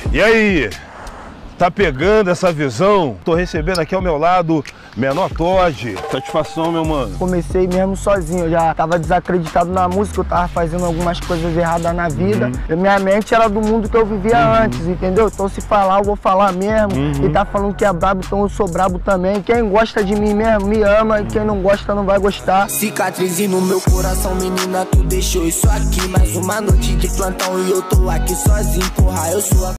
E aí? Tá pegando essa visão? Tô recebendo aqui ao meu lado Menor Todd. Satisfação, meu mano. Comecei mesmo sozinho, eu já tava desacreditado na música, eu tava fazendo algumas coisas erradas na vida. Minha mente era do mundo que eu vivia antes, entendeu? Então se falar, eu vou falar mesmo. E tá falando que é brabo, então eu sou brabo também. Quem gosta de mim mesmo, me ama, e quem não gosta não vai gostar. Cicatriz no meu coração, menina, tu deixou isso aqui. Mais uma noite de plantão e eu tô aqui sozinho, porra, eu sou a